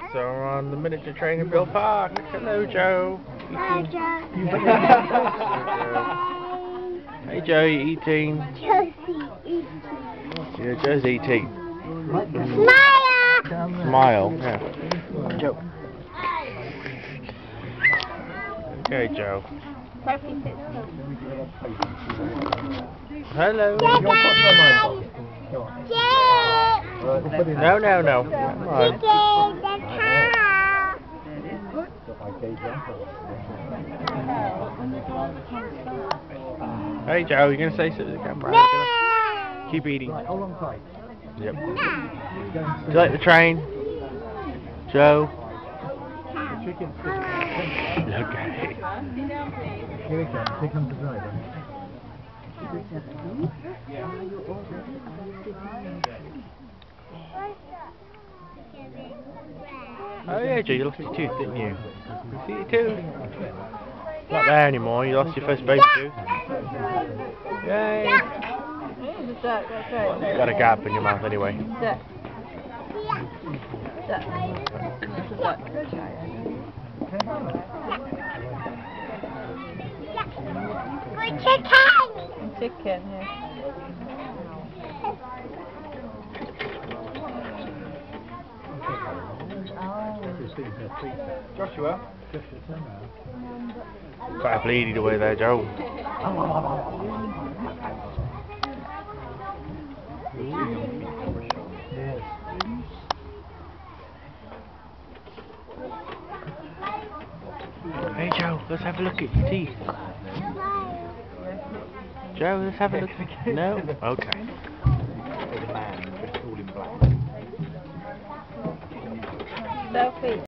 So we're on the miniature train in Beale Park. Hello, Joe. Hi, Joe. Hey, Joe, you eating? Josie eating. Yeah, Joe's eating. Smile! Smile, yeah. Joe. Okay, Joe. Sophie sits still. Hello. No, no, no. Come on. Hey, Joe, you're going to say something to the camera? Keep eating. Yep. Do you like the train? Joe? Okay. Here comes the driver. Oh yeah, Joe, you lost your tooth, didn't you? You see your tooth? Not there anymore, you lost your first baby tooth. Yay! You got a gap in your mouth anyway. Chicken, yeah. Joshua. Quite a bleeded away there, Joe. Yes. Hey Joe, let's have a look at your teeth. Joe, let's have a look. No? Okay. Sophie.